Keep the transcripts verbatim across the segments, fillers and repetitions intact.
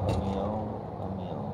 Caminhão, caminhão.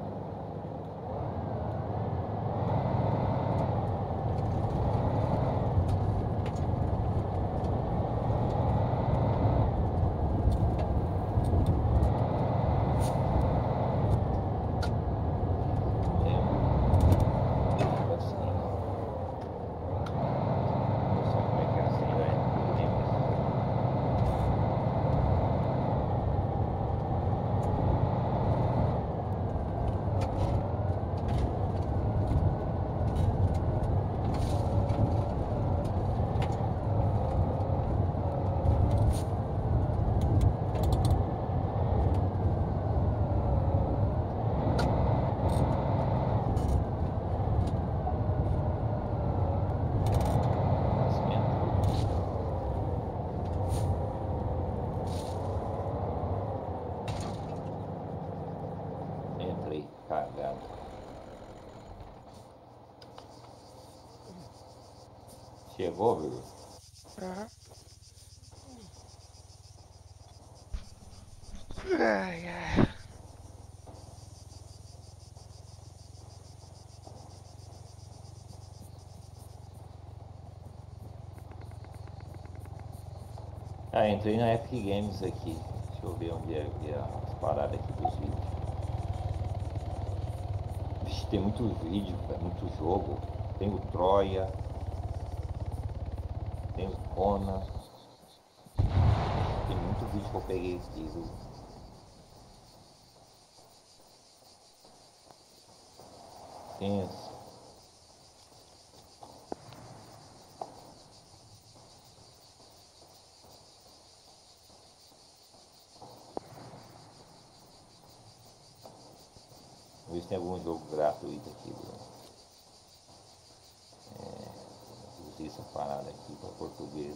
Entrei, cagado. Chegou, viu? Aham. Ai, ai. Ah, entrei na Epic Games aqui. Deixa eu ver onde é que é as paradas aqui dos vídeos. Vixe, tem muito vídeo, cara, muito jogo. Tem o Troia, tem o Conan. Tem muito vídeo que eu peguei aqui, viu? Tenso. Vamos ver se tem algum jogo gratuito aqui, viu? É, usei essa parada aqui para português.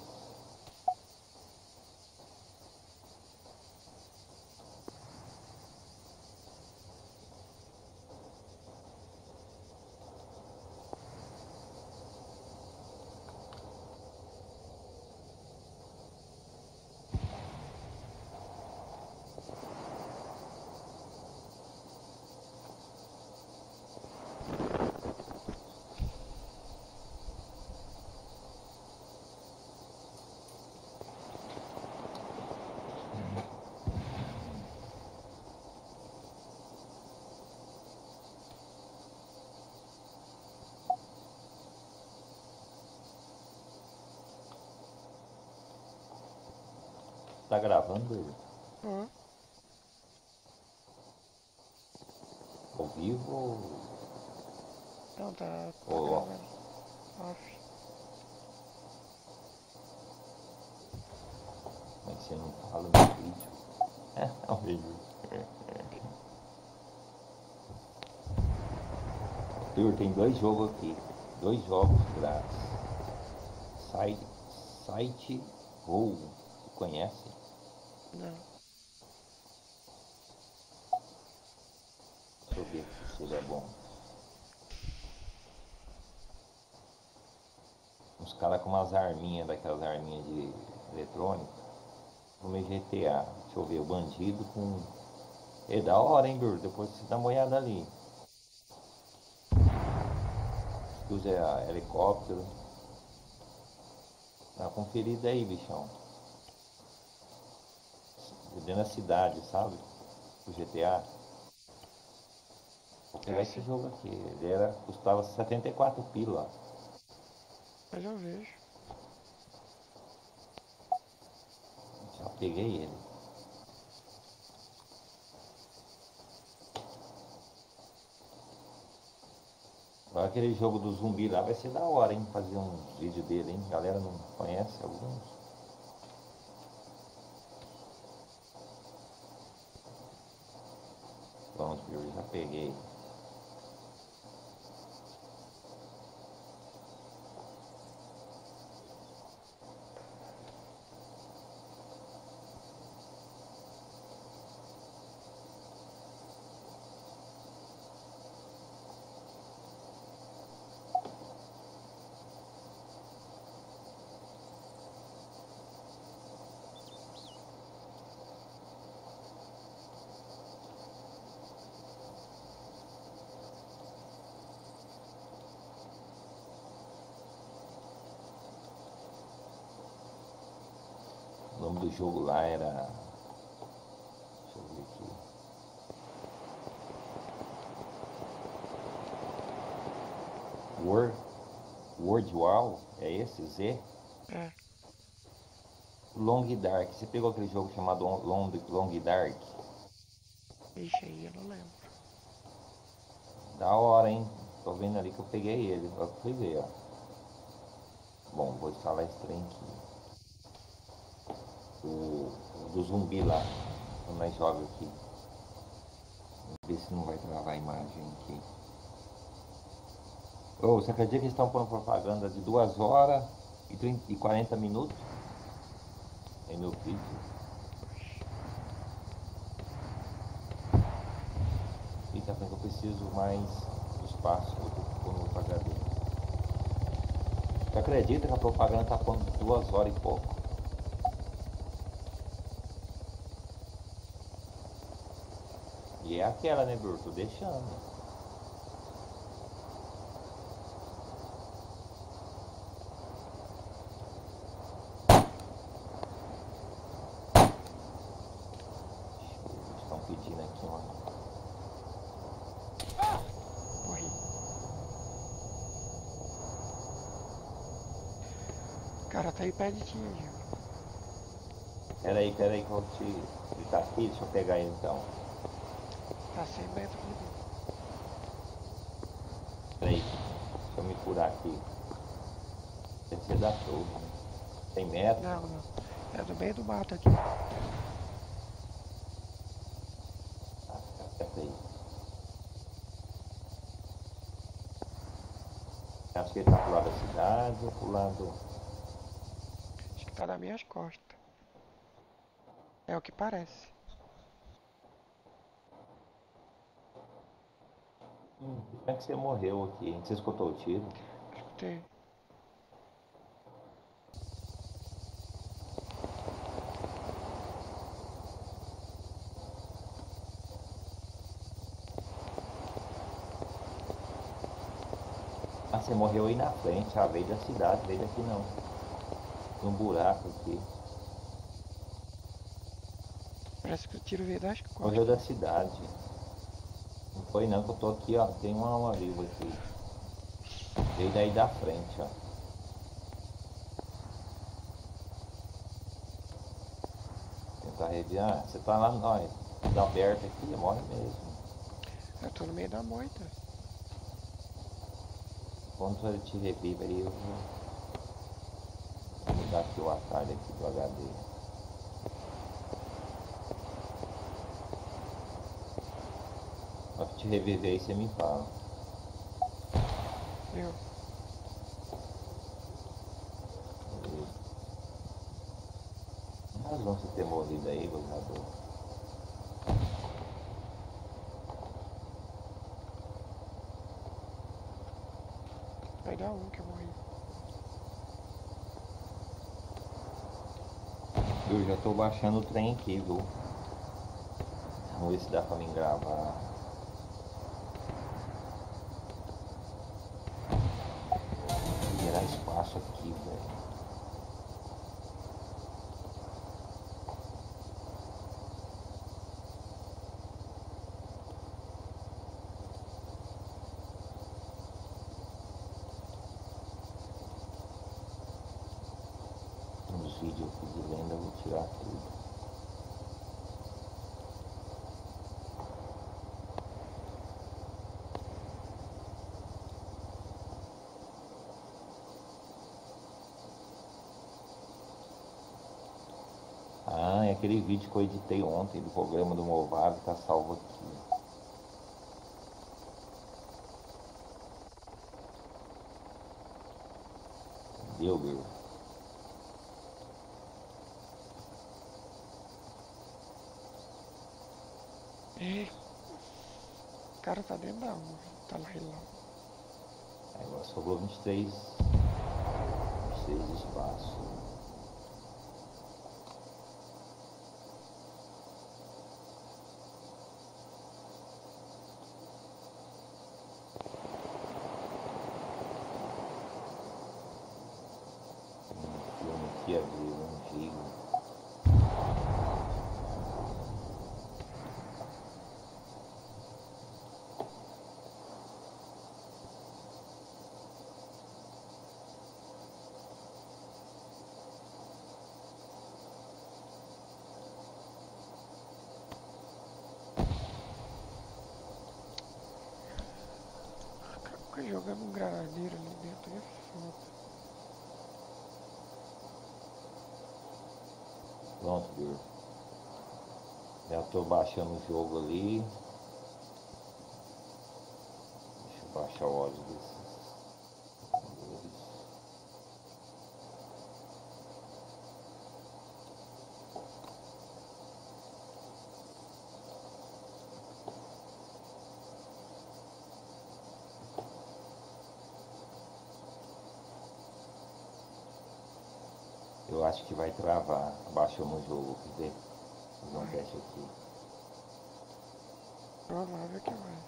Tá gravando Ó, ao vivo não, tá, ou, tá ou off? gravando. Off. Mas você não fala no vídeo. É, o vídeo. Arthur, tem dois jogos aqui. Dois jogos grátis. Site, site Roll. Você conhece? Não. Deixa eu ver se ele é bom. Uns caras com umas arminhas, daquelas arminhas de eletrônica. No G T A. Deixa eu ver, o bandido com. É da hora, hein, Bruno? Depois você dá uma olhada ali. Usa helicóptero. Dá uma conferida aí, bichão. Dentro da cidade, sabe? O G T A. Vou pegar É esse sim, jogo aqui. Ele era, custava setenta e quatro pila. mas eu vejo. Já peguei ele. Agora aquele jogo do zumbi lá vai ser da hora, hein? Fazer um vídeo dele, hein? A galera não conhece alguns. Pronto, eu já peguei. do jogo lá era... Deixa eu ver aqui. World, World War, é esse? Z? É. Long Dark. Você pegou aquele jogo chamado Long, Long Dark? Ixi, aí eu não lembro. Da hora, hein? Tô vendo ali que eu peguei ele. Eu fui ver, ó. Bom, vou instalar esse trem aqui. O, o do zumbi lá. Quando nós jogamos aqui. Vamos ver se não vai travar a imagem aqui. Ô, você acredita que eles estão pondo propaganda de duas horas e, trinta, e quarenta minutos? Em meu vídeo. E tá vendo que eu preciso mais espaço no outro H D. Você acredita que a propaganda tá pondo duas horas e pouco? E é aquela, né, Bruno? Tô deixando. Estão pedindo aqui uma... Morri. O cara tá aí perto de ti, Gil. Peraí, peraí que eu vou te... Ele tá aqui, deixa eu pegar ele então. Tá cem metros de mim. Peraí, deixa eu me curar aqui. Tem que ser da torre, né? Tem metro? Não, não. É do meio do mato aqui. Ah, fica quieto aí. Acho que ele tá pro lado da cidade ou pro lado... Acho que tá nas minhas costas. É o que parece. Hum, como é que você morreu aqui? Você escutou o tiro? Escutei. Ah, você morreu aí na frente, ah, veio da cidade, veio daqui não. Tem um buraco aqui. Parece que o tiro veio das costas. Morreu da cidade. Não foi não, que eu tô aqui, ó. Tem uma alma viva aqui. Veio daí da frente, ó. Tentar reviar. Ah, você tá lá, nós. Tá aberto aqui, morre mesmo. Eu tô no meio da moita. Quando ele te revive aí, eu vou vou mudar aqui o atalho aqui do H D. Na hora que te reviver aí, você me fala. Viu? Tem razão você ter morrido aí, governador. Vai dar um que eu morri. Eu já tô baixando o trem aqui, viu? Vamos ver se dá pra mim gravar. Gerar espaço aqui, velho. Os vídeos aqui de lenda eu vou tirar tudo. Ah, é aquele vídeo que eu editei ontem do programa do Movado, tá salvo aqui. Entendeu, meu? Ih, o cara tá dentro da urna. Tá lá ele lá. Agora sobrou vinte e três, vinte e três espaços. Um filme aqui, abrir um giga. Fica jogando um granadeiro ali dentro, é foda. Pronto, Bill. Já tô baixando o jogo ali. Deixa eu baixar o óleo desses. Eu acho que vai travar. Baixou no jogo, quer ver? Vou fazer um teste aqui. Provável que vai.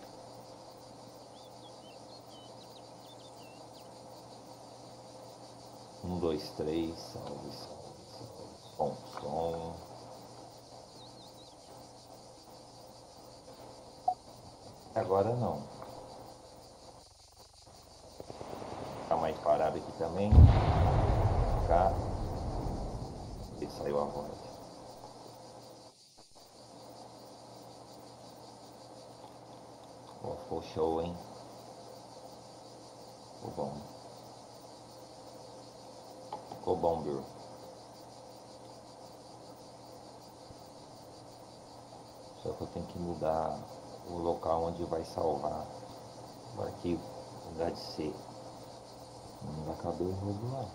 Um, dois, três, salve, salve, salve. Som, som. Agora não. Tá mais parado aqui também. Cá. E saiu a voz. Pô, ficou show, hein? Ficou bom. Ficou bom, Bill. Só que eu tenho que mudar o local onde vai salvar o arquivo. Em lugar de ser. Não acabou o jogo lá.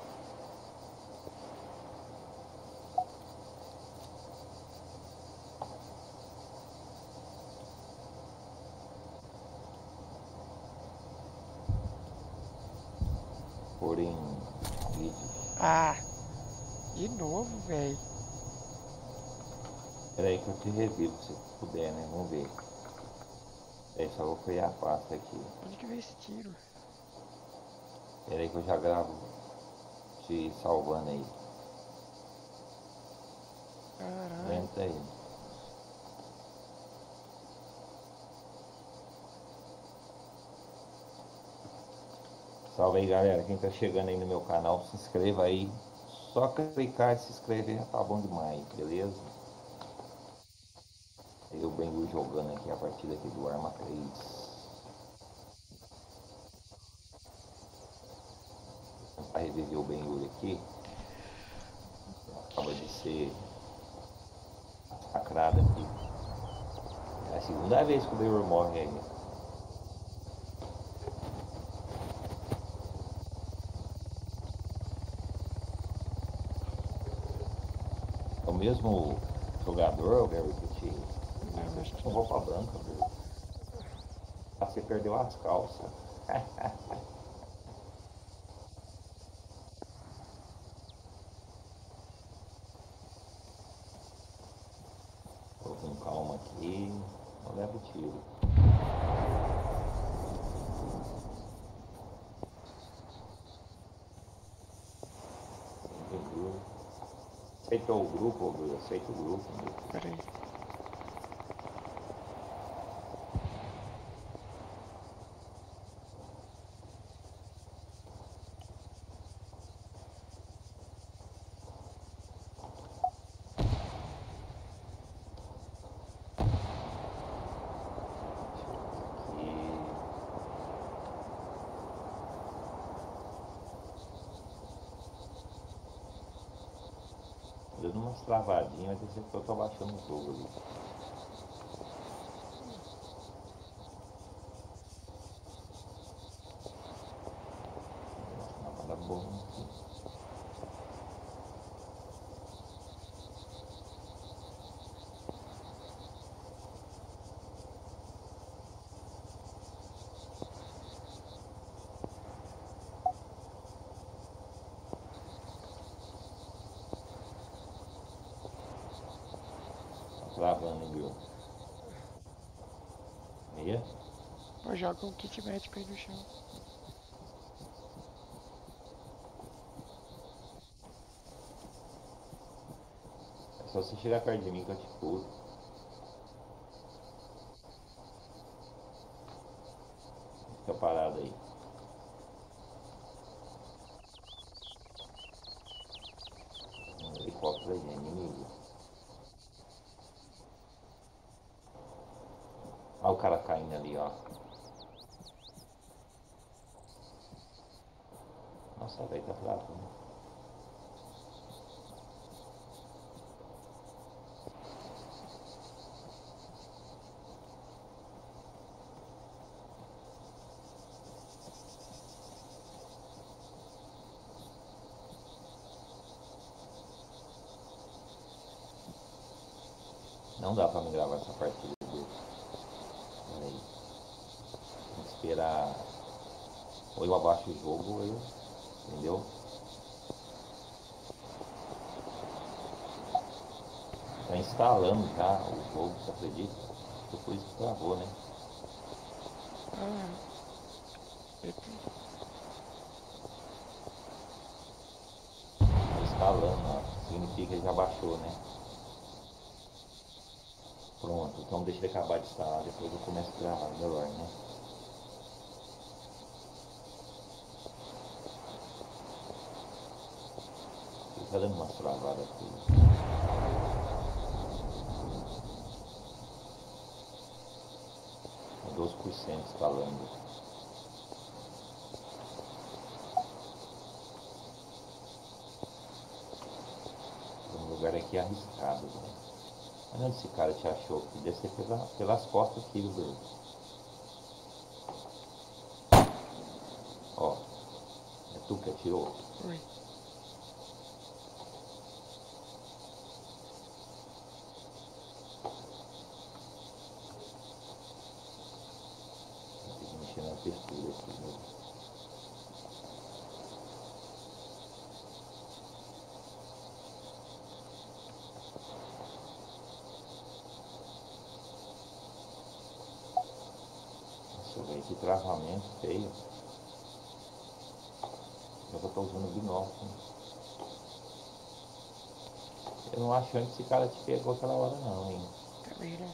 Porém, vídeos. Ah! De novo, velho. Espera aí que eu te revivo se puder, né? Vamos ver. É, só vou criar a pasta aqui. Onde que veio esse tiro? Espera aí que eu já gravo te salvando aí. Caralho. Aguenta aí. Salve aí, galera. Quem tá chegando aí no meu canal, se inscreva aí. Só clicar e se inscrever já tá bom demais, beleza? Eu venho jogando aqui a partida aqui do Arma três. Vou tentar reviver o Ben-Hur aqui. Acaba de ser massacrado aqui. É a segunda vez que o Ben-Hur morre aí. É o mesmo jogador, o Gary Petit. Não, acho que Com roupa branca, viu? Você perdeu as calças. Vou com calma aqui. Não leva o tiro. Aceitou o grupo, Bruno? Aceita o grupo. Né? Pera aí. Dando umas travadinhas, mas eu tô baixando o jogo ali. Nossa, nada bom aqui. Travando, hein, viu? Meia? Pô, joga um kit médico aí no chão. É só você chegar perto de mim que eu te curo. Fica parado aí. Um helicóptero aí, é inimigo. Olha o cara caindo ali, ó. Nossa, velho, tá travando. Não dá pra me gravar essa partida dele. Peraí. Tem que esperar. Ou eu abaixo o jogo ou eu. Entendeu? Tá instalando já o jogo, você acredita? Depois isso que travou, né? Ah, eita. Tá instalando, ó. Significa que já baixou, né? Pronto, então deixa ele acabar de instalar, depois eu começo a gravar melhor, né? Ele tá dando umas travadas aqui. doze por cento instalando. Um lugar aqui arriscado, né? Mas onde esse cara te achou? Que deve ser pela, pelas costas aqui, viu? Ó, é tu que atirou? Oi. Tem que mexer na textura aqui, né? Nossa, velho, que travamento feio. Eu já tô usando binóculo. Eu não achando que esse cara te pegou aquela hora não, hein? Também não.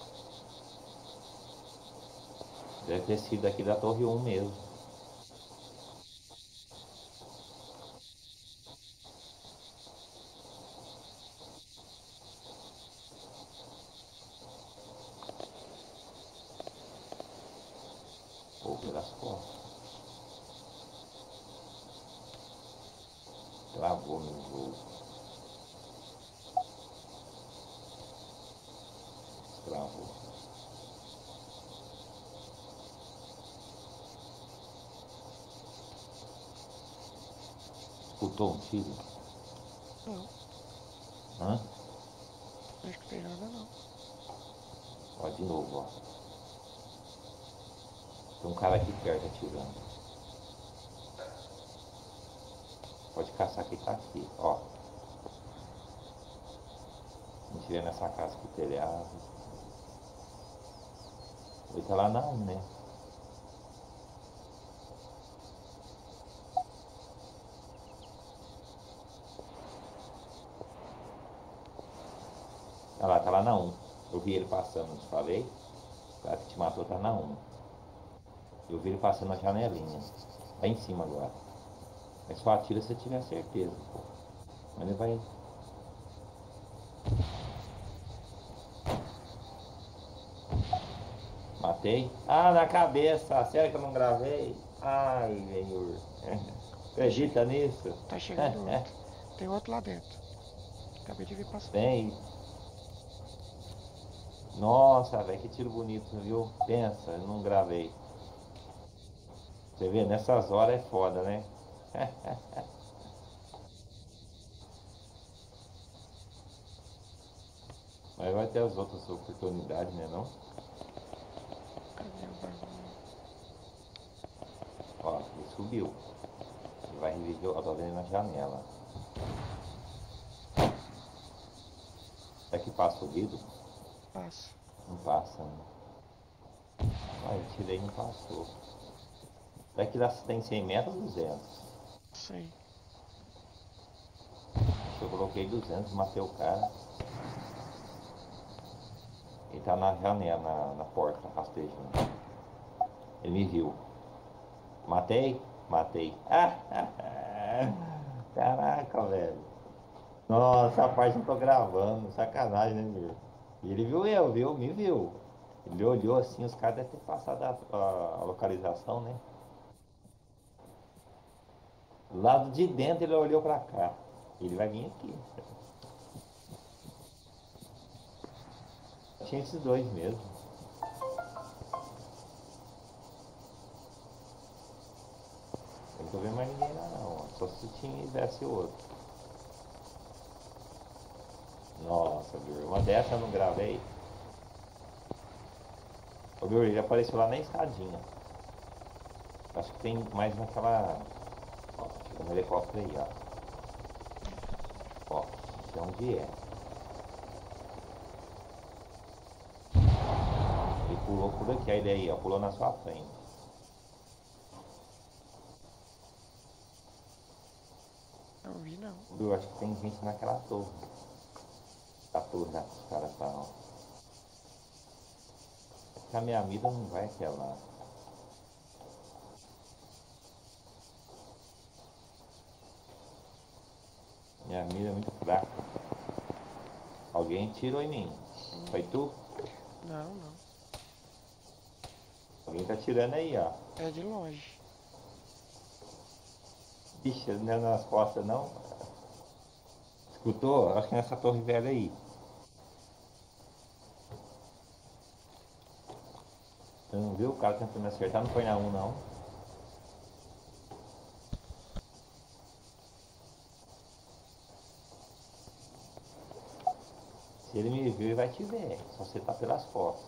Deve ter sido aqui da Torre um mesmo. Ou pelas costas. Travou meu jogo. Travou. Escutou um tiro? Não, Hã? não escutei nada não. Ó, de novo, ó. Tem um cara aqui perto atirando. Pode caçar que tá aqui, ó. Se não tiver nessa casa com o telhado. Ele tá lá na um, né? Olha lá, tá lá na um. Eu vi ele passando, não te falei? O cara que te matou tá na um. Eu vi ele passando na janelinha. Lá em cima agora. Mas só atira se você tiver certeza, pô. Mas ele vai. Matei? Ah, na cabeça! Sério que eu não gravei? Ai, velho. Acredita nisso? Tá chegando outro. Tem outro lá dentro. Acabei de ver passar. Tem. Nossa, velho, que tiro bonito, viu? Pensa, eu não gravei. Você vê, nessas horas é foda, né? Mas vai ter as outras oportunidades, né não? Cadê o bagulho? Ó, ele subiu. Ele vai reviver, ó, tô vendo na janela. Será que passa o vidro? Passa. Não passa, né? Ah, eu tirei e não passou. Daqui lá tem cem metros ou duzentos? Sim. Eu coloquei duzentos, matei o cara. Ele tá na janela, na, na porta, rastejando. Ele me viu. Matei? Matei. Caraca, velho. Nossa, a parte eu tô gravando. Sacanagem, né, meu? E ele viu eu, viu? Me viu. Ele olhou assim, os caras devem ter passado a, a- a localização, né? Do lado de dentro ele olhou pra cá. Ele vai vir aqui. Tinha esses dois mesmo. Eu não tô vendo mais ninguém lá não. Só se tivesse outro. Nossa, Bill. Uma dessa eu não gravei. Ô, Bill, ele apareceu lá na escadinha. Acho que tem mais naquela... Ó, chega no helicóptero aí, ó. Ó, não sei onde é. Ele pulou por aqui, aí daí, ó, pulou na sua frente. Não vi não. Eu acho que tem gente naquela torre. A torre lá que os caras falam. Acho que a minha vida não vai até lá. Minha mira é muito fraca. Alguém tirou em mim. Foi tu? Não, não. Alguém tá tirando aí, ó. É de longe. Ixi, não é nas costas não. Escutou? Acho que é nessa torre velha aí. Você não viu o cara tentando me acertar? Não foi na um não. Se ele me viu, ele vai te ver. Só você tá pelas costas.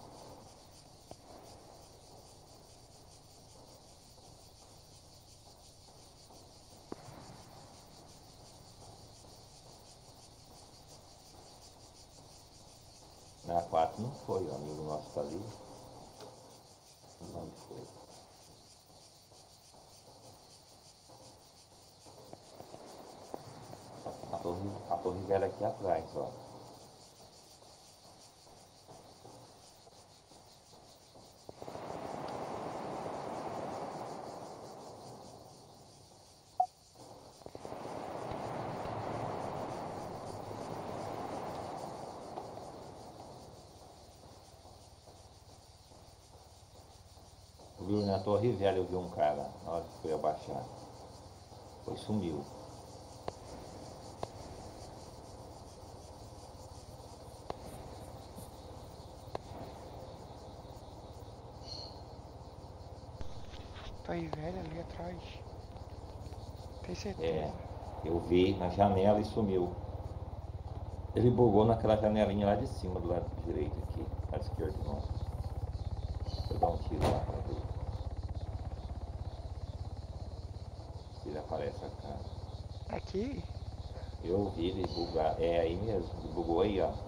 Na quatro não foi, o amigo nosso tá ali. Onde foi? A torre, a torre velha aqui atrás, ó. Viu, na torre velha eu vi um cara, na hora que foi abaixar. Foi, sumiu. Tô aí velho ali atrás. Tem certeza? É, eu vi na janela e sumiu. Ele bugou naquela janelinha lá de cima, do lado direito aqui, à esquerda não. Deixa eu dar um tiro lá pra ver. Se ele aparece a cara. Aqui? Eu vi ele bugar. É aí mesmo, ele bugou aí, ó.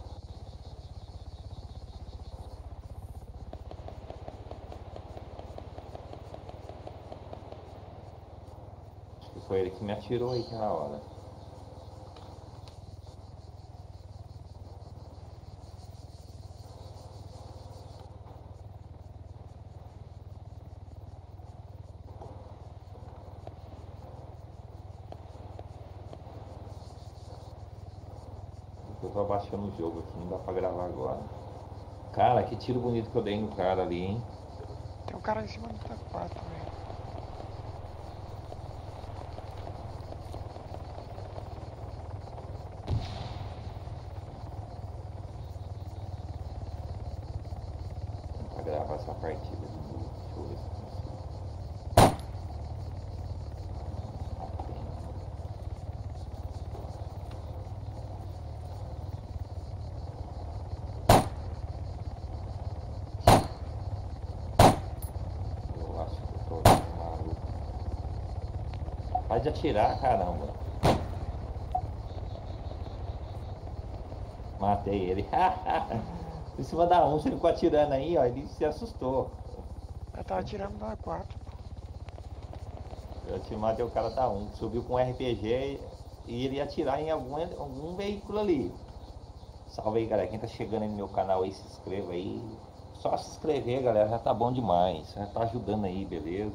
Acho que foi ele que me atirou aí naquela hora. Eu tô abaixando o jogo aqui, não dá pra gravar agora. Cara, que tiro bonito que eu dei no cara ali, hein? Tem um cara em cima do T quatro, velho. Pra gravar essa partida de novo. Deixa eu ver se eu consigo. Eu acho que eu tô ficando maluco. Pode atirar, caramba. Matei ele. Em cima da onça, ele ficou atirando aí, ó. Ele se assustou. Eu tava tirando da quatro. Eu te matei o cara da um, subiu com um R P G e ele ia atirar em algum, algum veículo ali. Salve aí, galera. Quem tá chegando aí no meu canal aí, se inscreva aí. Só se inscrever, galera, já tá bom demais. Já tá ajudando aí, beleza?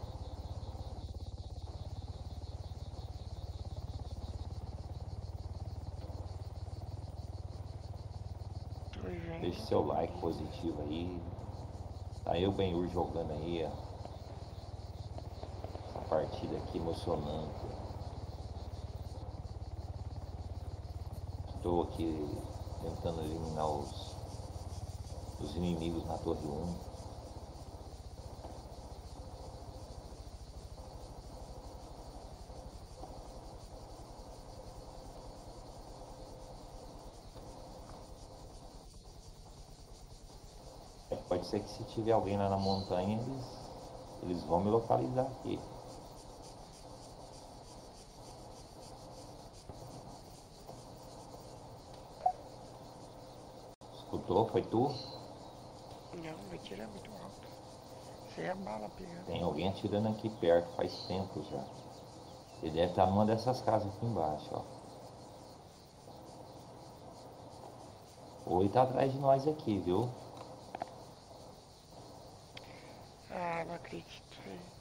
Tô vendo. Deixe seu like positivo aí. Tá eu, Ben-Hur, jogando aí, ó. Essa partida aqui emocionante. Estou aqui tentando eliminar os, os inimigos na torre um. Pode ser que se tiver alguém lá na montanha, eles, eles vão me localizar aqui. Escutou? Foi tu? Não, meu tiro é muito alto. Isso aí é bala pegando. Tem alguém atirando aqui perto, faz tempo já. Ele deve estar numa dessas casas aqui embaixo, ó. Ou ele tá atrás de nós aqui, viu? Ah, não acredito.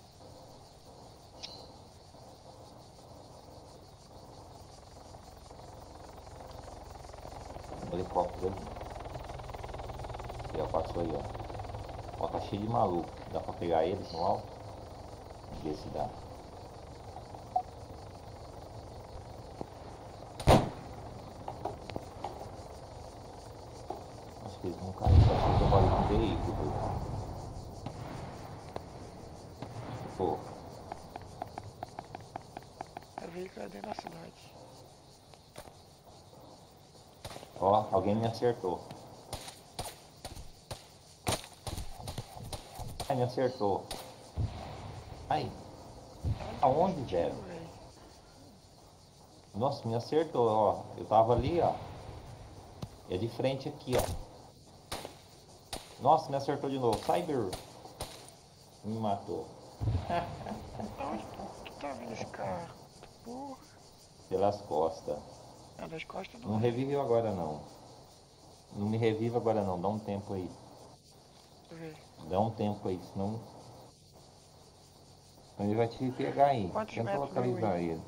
Um helicóptero ali. E ó, passou aí, ó. Ó, tá cheio de maluco. Dá pra pegar eles no alto? Vamos ver se dá. Acho que eles não caem. Acho que eu trabalho com veículo, viu? Pô, O veículo é dentro da cidade. ó, alguém me acertou. Ai, me acertou. Ai, aonde, velho? Nossa, me acertou, ó. Eu tava ali, ó. É de frente aqui, ó. Nossa, me acertou de novo. Cyber. Me matou. Onde tu tá vendo esse carro? Porra. Pelas costas. É das costas Não não. reviveu agora, não. Não me reviva agora, não. Dá um tempo aí. Deixa eu ver. Dá um tempo aí, senão... Ele vai te pegar aí. Quantos Tenta metros deu localizar aí? ele.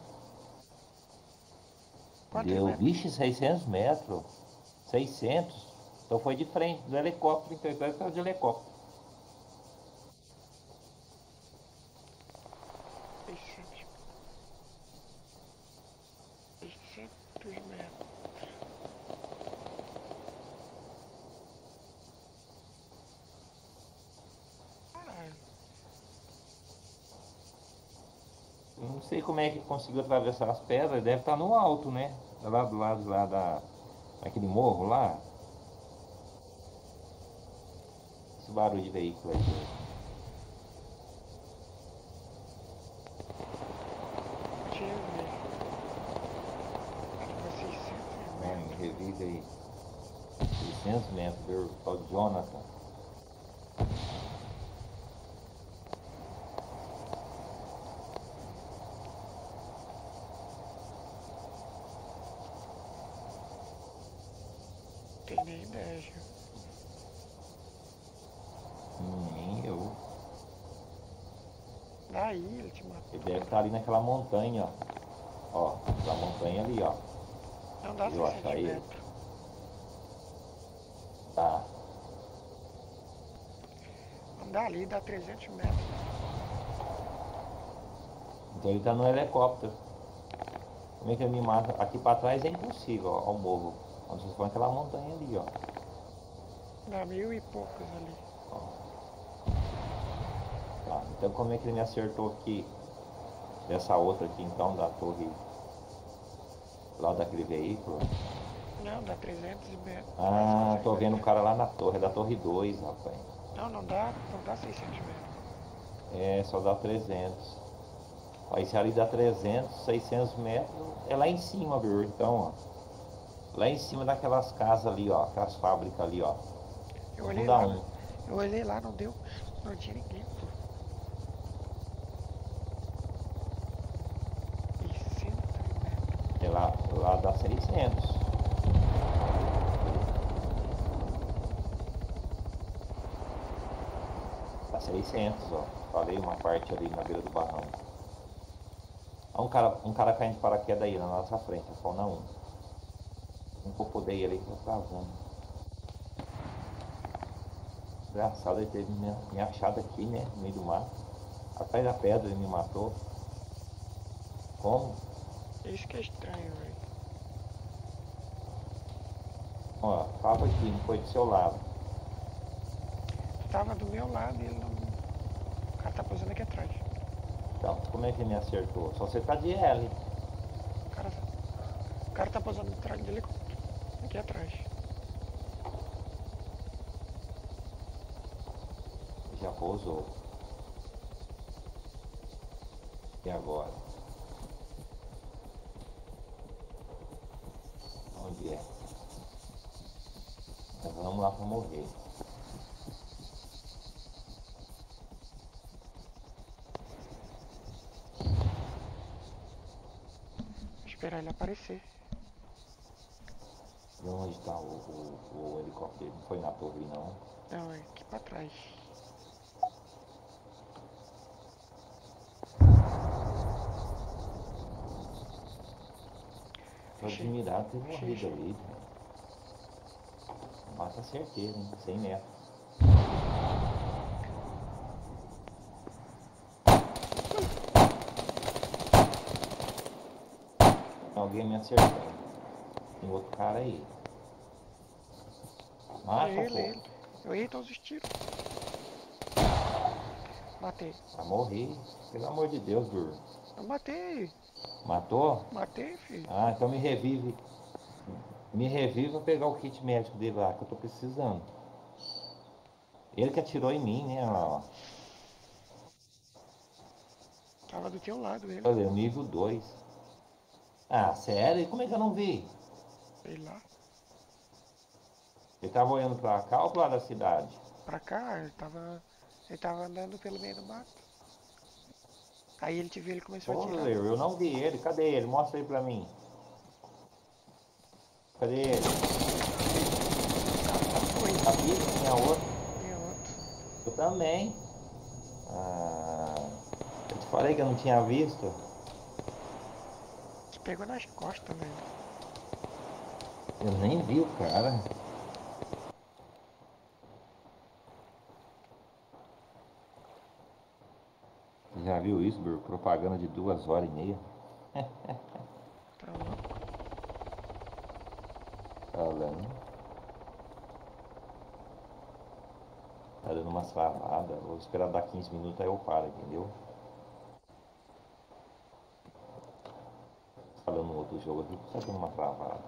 Quantos Deu, metros? vixe, seiscentos metros. seiscentos. Então foi de frente, do helicóptero. Então ele tá de helicóptero. seiscentos. seiscentos metros. Ah, Não sei como é que conseguiu atravessar as pedras. Deve estar no alto, né? Lá do lado lá da... Aquele morro lá. Esse barulho de veículo aí. deixa eu ver. Acho que foi seiscentos Mano, metros. revive aí. seiscentos metros, viu? Tal de Jonathan. Tem nem ideia, Gil. Nem eu. Daí ele te matou. Ele deve estar ali naquela montanha, ó. Ó, aquela montanha ali, ó. Não dá Eu achar seiscentos ele. metros. Tá. Não dá ali, dá trezentos metros. Então ele tá no helicóptero. Como é que ele me mata? Aqui pra trás é impossível, ó, o morro. Quando vocês vão naquela montanha ali, ó. Dá mil e poucos ali. Tá. Então como é que ele me acertou aqui? Dessa outra aqui então, da torre. Lá daquele veículo. Não, dá trezentos metros. Ah, tô vendo o cara lá na torre, é da torre dois, rapaz. Não, não dá, não dá seiscentos metros. É, só dá trezentos. Aí se ali dá trezentos, seiscentos metros, é lá em cima, viu? Então, ó. Lá em cima daquelas casas ali, ó. Aquelas fábricas ali, ó. Eu Não olhei dá lá, um. eu olhei lá, não deu, não tinha ninguém, pô. seiscentos metros. É lá, lá dá seiscentos. Dá seiscentos, ó. Falei uma parte ali na beira do barrão. Ó, um cara, um cara caindo de paraquedas aí na nossa frente, só na um. Um copodei ali que tá travando. Engraçado, ele teve me, me achado aqui, né? No meio do mato. Atrás da pedra ele me matou. Como? Isso que é estranho, velho. Ó, tava aqui, não foi do seu lado. Tava do meu lado e ele não. O cara tá posando aqui atrás. Então, como é que me acertou? Só você tá de L. O cara tá, o cara tá posando atrás dele aqui atrás. Já pousou. E agora? Onde é? Nós vamos lá pra morrer. Vou esperar ele aparecer. E onde tá o, o, o helicóptero? Não foi na torre, não. Não, é aqui pra trás. Tô Achei. admirado de ter Achei, morrido achei. ali. Mata certeiro, hein? cem metros. Alguém me acertou. Tem outro cara aí. Mata, Ele, pô. ele. Eu errei todos os tiros. Matei. Vai morrer. Pelo amor de Deus, Bruno. Eu matei. Matou? Matei, filho. Ah, então me revive. Me revive pra pegar o kit médico dele lá, que eu tô precisando. Ele que atirou em mim, né? Ó. Tava do teu lado ele. Olha, nível dois. Ah, sério? E como é que eu não vi? Sei lá. Ele tava olhando pra cá ou pro lado da cidade? Pra cá, ele tava. Ele tava andando pelo meio do mato. Aí ele te viu, ele começou a Ô, atirar. eu, eu não vi ele. Cadê ele? Mostra aí pra mim. Cadê ele? Foi. Tá vivo? Tinha outro? Tem outro. Eu também. Ah, eu te falei que eu não tinha visto. Te pegou nas costas, velho. Eu nem vi o cara. Você já viu isso, Bruno? Propaganda de duas horas e meia. Tá louco. Falando. Tá dando umas travadas. Vou esperar dar quinze minutos aí eu paro, entendeu? Falando no outro jogo aqui, tá dando uma travada.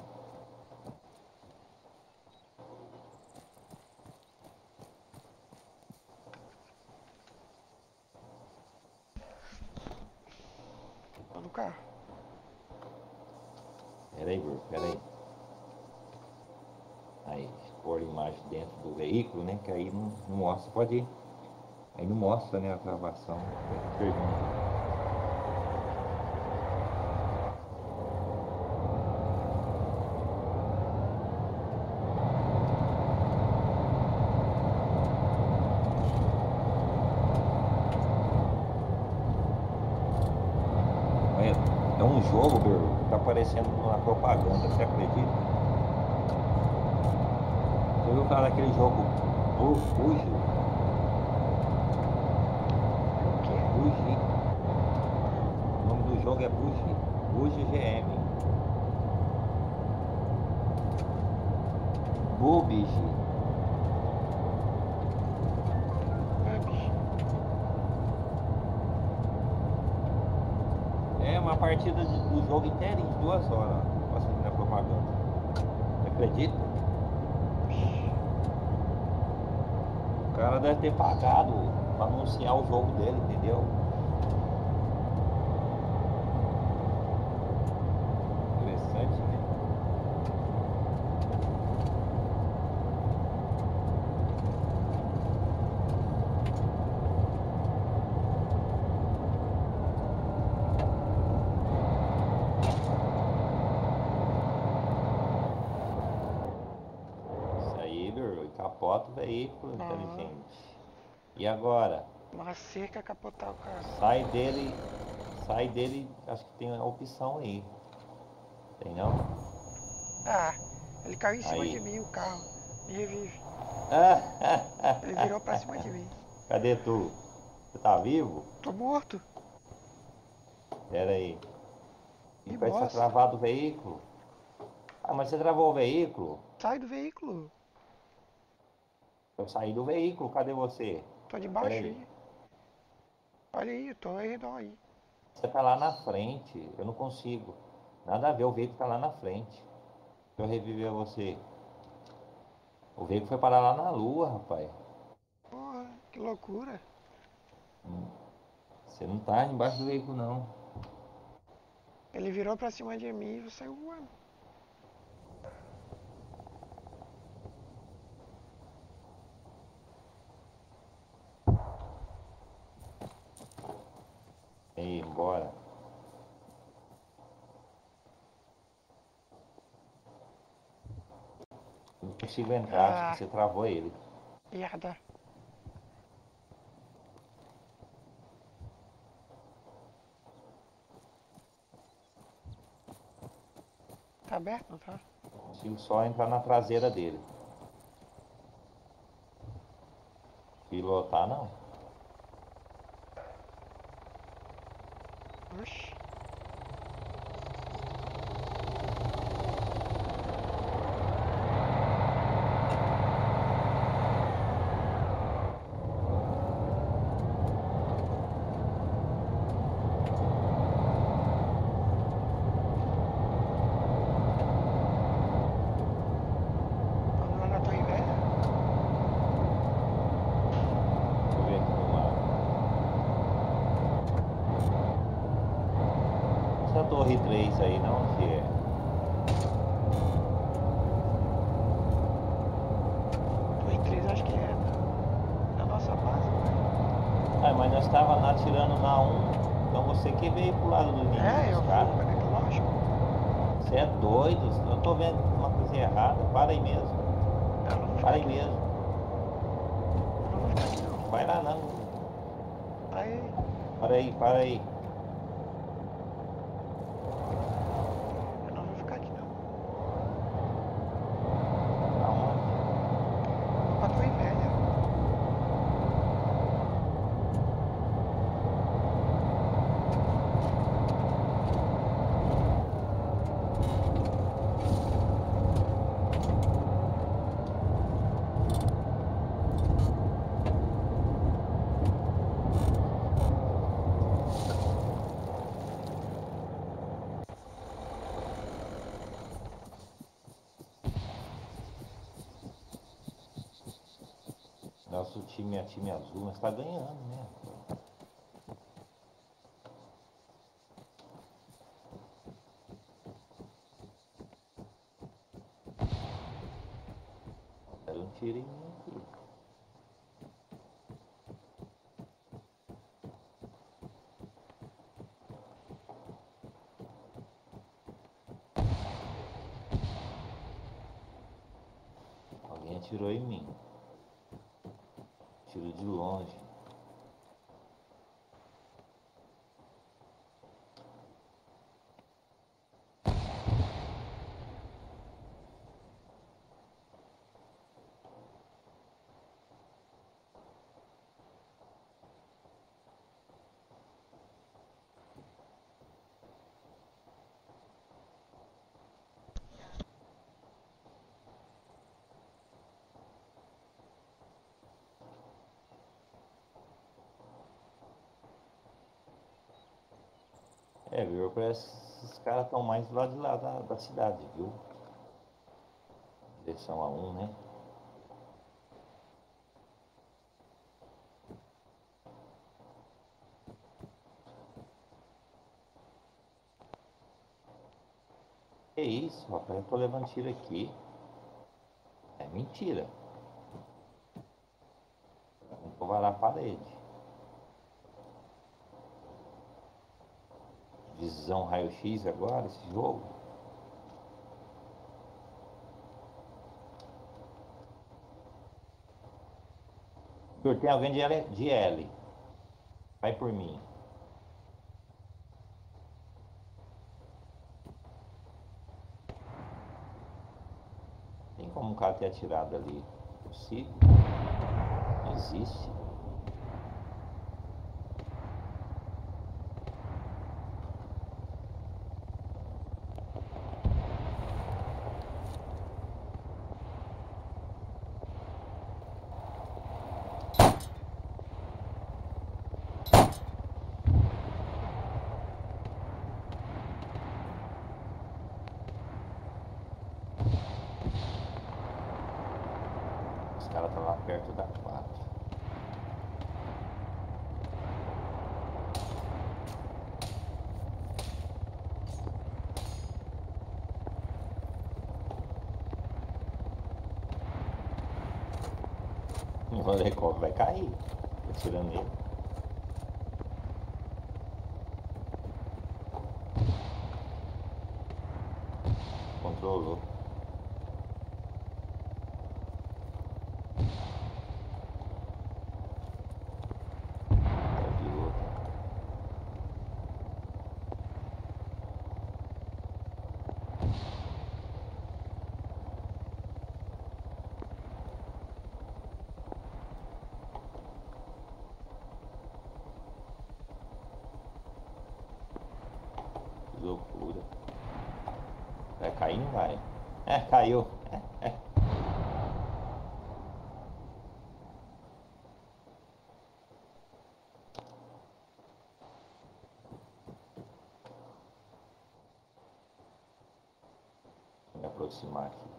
Tô no carro. Pera aí, Bruno, pera aí. Aí, pôr a imagem dentro do veículo, né? Que aí não, não mostra, pode ir. Aí não mostra, né, a gravação. Pergunta. Olha, é um jogo, Bruno, que tá aparecendo na propaganda, você acredita? Você viu falar daquele jogo Bujo? O quê? Buji. O nome do jogo é Buji. Buji G M. Bubigi. Bubs. É uma partida de- do jogo inteirinho, de duas horas. Passando na propaganda. Você acredita? O cara deve ter pagado pra anunciar o jogo dele, entendeu? Interessante, né? Isso aí, Lur, capota o veículo Ah. inteligente. E agora? Uma cerca capotar o carro. Sai dele. Sai dele, acho que tem a opção aí. Tem não? Ah, ele caiu em cima Aí. de mim, o carro. Me revive. Ah, Ele virou pra cima de mim. cadê tu? Você tá vivo? Tô morto. Pera aí. E Que parece que tá bosta. travado o veículo. Ah, mas você travou o veículo? Sai do veículo. Eu saí do veículo, cadê você? Tô Pera debaixo aí. aí. Olha aí, eu tô ao redor aí. Você tá lá na frente, eu não consigo. Nada a ver, o veículo tá lá na frente. Deixa eu reviver você. O veículo foi parar lá na lua, rapaz. Porra, que loucura. Você não tá embaixo do veículo, não. Ele virou pra cima de mim e saiu voando. Aí, embora. Não consigo entrar, acho que Ah, você travou ele. merda. Tá aberto, não tá? Consigo só entrar na traseira dele. Pilotar, não. Oxi. Vamos lá na Torre Velha? Deixa eu ver aqui no mapa. Essa torre três aí, não, que é? Torre três acho que é da, da nossa base, não Ah, mas nós estávamos atirando na um, então você que veio pro lado do é? inimigo É, dos eu caras. vou, né? Lógico. Você é doido, eu tô vendo uma coisa errada. Para aí mesmo. Eu não vou ficar Para aí aqui não. mesmo. Eu não vou ficar aqui não. Vai lá não. Aí, Para aí, para aí. eu não vou ficar aqui não. Pra onde? Vou pra Torre Velha. Nosso time é time azul, mas tá ganhando, né? Deram um tiro em mim aqui. Alguém atirou em mim. Tiro de longe. É, viu? Parece que esses caras estão mais do lado de lá da, da cidade, viu? Direção a um, né? Que isso, rapaz? Eu tô levando tiro aqui. É mentira. Vou varar a parede. Visão raio-x agora, esse jogo. Senhor, tem alguém de L, de L. Vai por mim. Tem como um cara ter atirado ali? Possível? Não existe. caras tá lá perto da quatro. O helicóptero vai cair. Tô tirando ele. Controlou. É o piloto. Que loucura. Vai cair, não vai? É, caiu. Vou me aproximar aqui.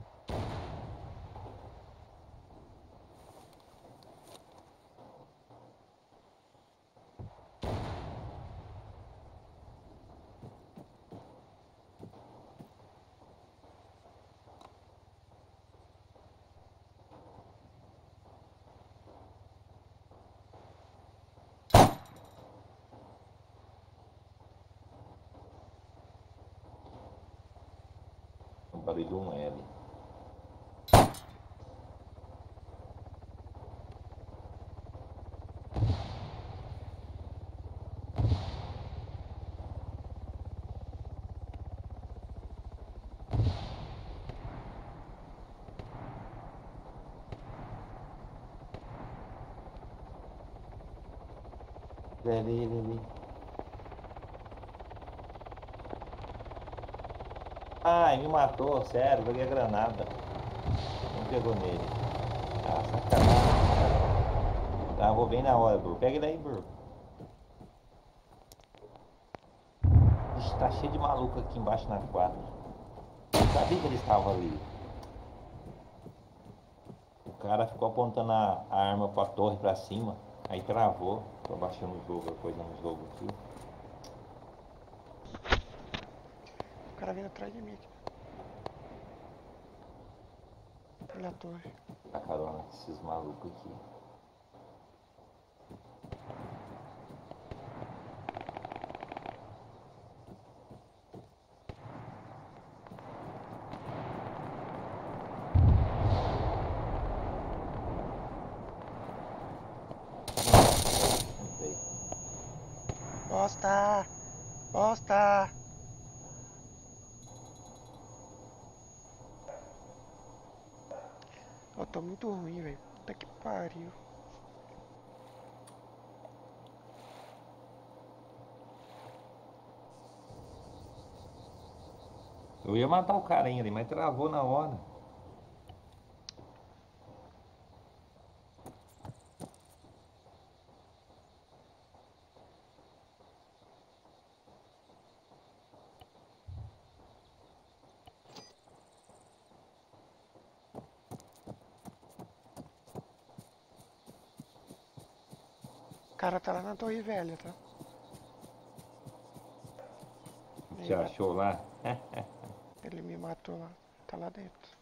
O barulho de um L. Ali, ali, ali. Ai, me matou, sério, peguei a granada. Não pegou nele. Ah, sacanagem. Tá, vou bem na hora, Bru. Pega ele aí, Bru. Ixi, tá cheio de maluco aqui embaixo na quadra. Eu sabia que ele estava ali. O cara ficou apontando a, a arma pra torre pra cima. Aí travou. Tô baixando o jogo, a coisa no jogo aqui. O cara vindo atrás de mim aqui. Pela torre. A carona desses malucos aqui. Não sei. Bosta! Bosta! Eu tô muito ruim, velho. Puta que pariu. Eu ia matar o cara ainda, mas travou na hora. O cara tá lá na torre velha, tá? Você achou lá? Ele me matou lá. Tá lá dentro.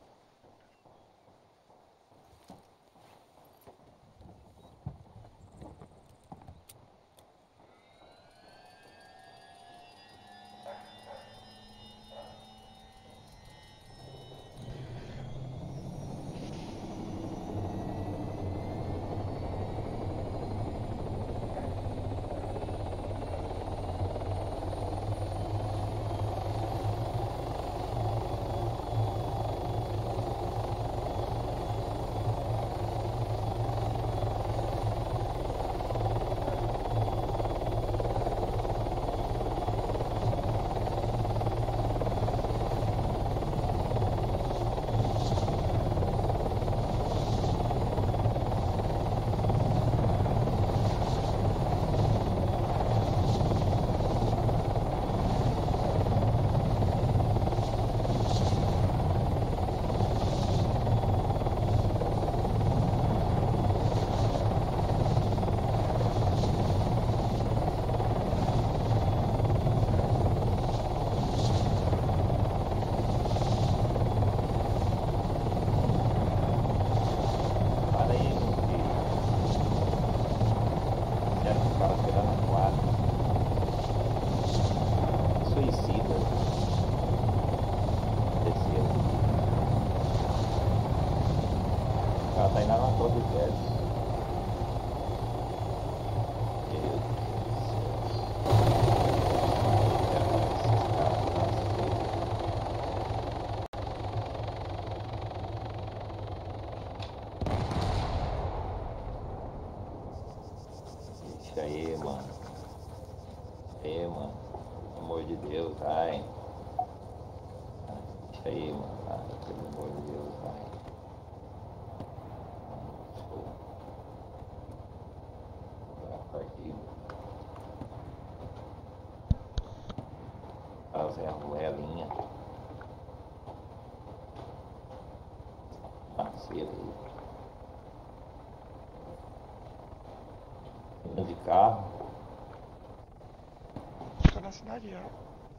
ela tá indo lá na Torre Vélez. Meu Deus do céu. Deixa aí, mano. Aí, mano. Pelo amor de Deus, ai. Deixa aí, mano. Ai, pelo amor de Deus, ai. Ah, Zé Ruelinha. Parceiro aí. Indo de carro. Tô na cidade já.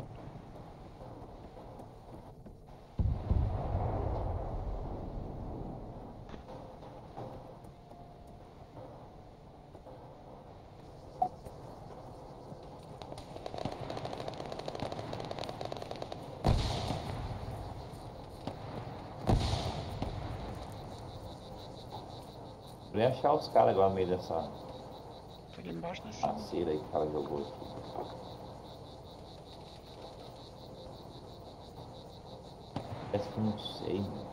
Vem achar os caras agora no meio dessa Tô ali embaixo na cima. parceira aí que o cara jogou aqui. Parece que não sei, mano.